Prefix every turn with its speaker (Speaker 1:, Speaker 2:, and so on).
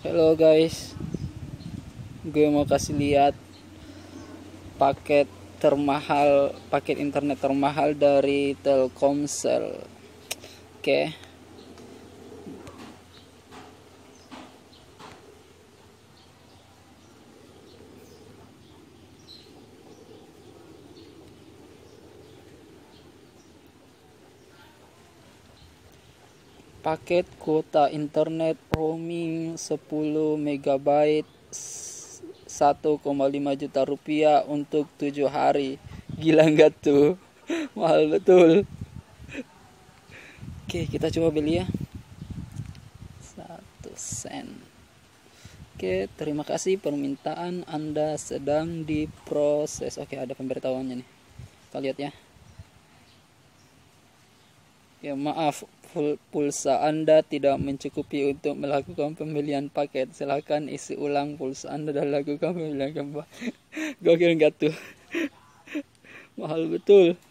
Speaker 1: Halo guys, gue mau kasih lihat paket internet termahal dari Telkomsel. Oke. Paket kuota internet roaming 10 MB 1,5 juta rupiah untuk 7 hari. Gila nggak tuh? Mahal betul. Oke, kita coba beli ya. 1 sen. Oke, terima kasih, permintaan Anda sedang diproses. Oke, ada pemberitahuannya nih. Kita lihat ya. Ya, maaf, pulsa Anda tidak mencukupi untuk melakukan pembelian paket. Silakan isi ulang pulsa Anda dan lakukan pembelian kembali. Gokil nggak tuh? Mahal betul.